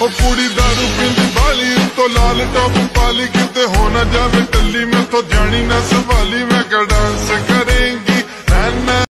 ਉਹ ਕੁੜੀ ਦਾਰੂ ਪੀਂਦੀ ਬਾਲੀ ਉੱਤੋਂ ਲਾਲ ਟੌਪ ਪਾਲੀ ਕਿਤੇ ਹੋ ਨਾ ਜਾਵੇ ਟੱਲੀ ਮੈਥੋਂ ਜਾਣੀ ਨਾ ਸੰਭਾਲੀ ਮੈਂ ਕਿਹਾ ਡਾਂਸ ਕਰੇਂਗੀ